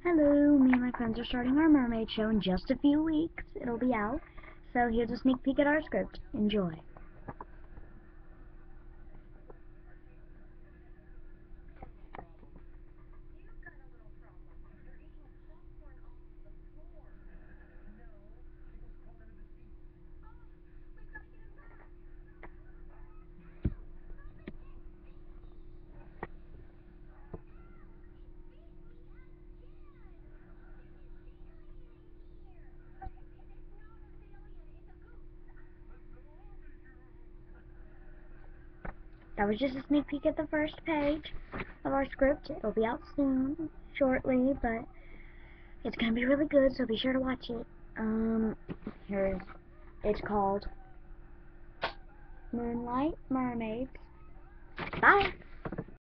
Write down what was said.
Hello, me and my friends are starting our mermaid show in just a few weeks. It'll be out. So here's a sneak peek at our script. Enjoy. That was just a sneak peek at the first page of our script. It'll be out soon, shortly, but it's gonna be really good, so be sure to watch it. It's called Moonlight, Mermaids. Bye!